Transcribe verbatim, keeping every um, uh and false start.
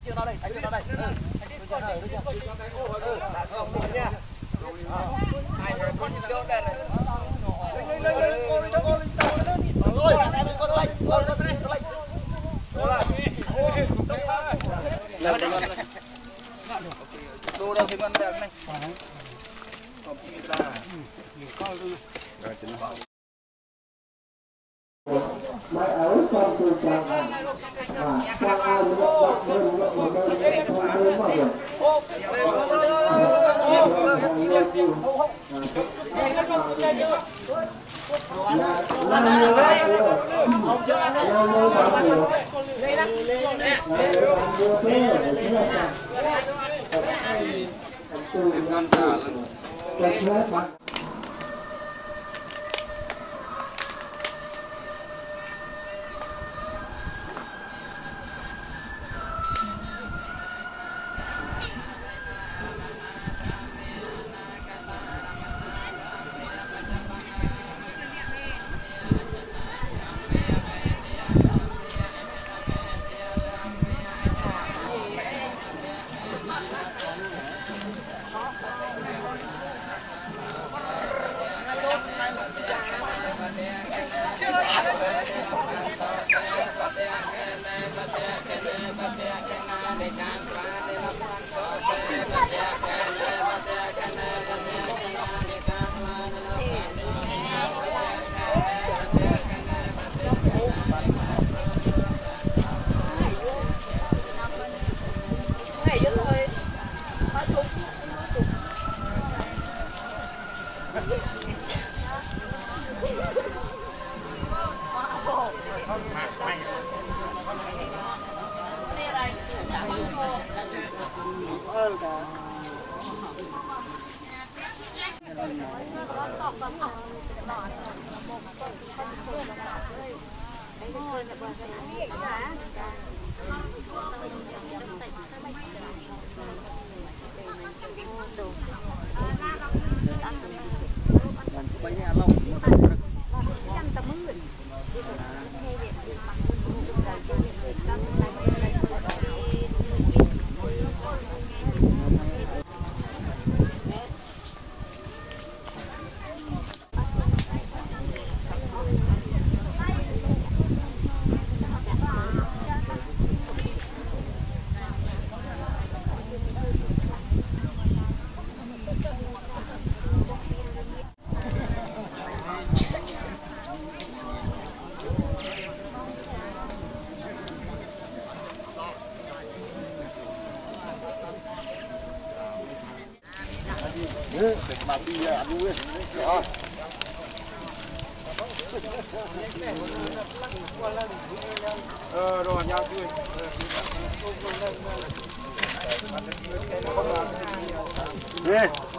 Chưa ra đây, anh chưa ra đây. Hai người con chỗ đây này. Lên lên lên con cho con lên tàu lên đi. Rồi, anh con lên, con con lên, lên. Rồi. Lên lên lên. Đồ đâu thì con đẹp này. Còn ta. Con luôn. Rồi chính xác. Mày ở trong tôi chàng à, chàng ai cũng đọc đơn lượng một đơn không đơn bao giờ. Bạn đi ăn luôn. Rồi. Ờ rồi nhau tươi. Đi.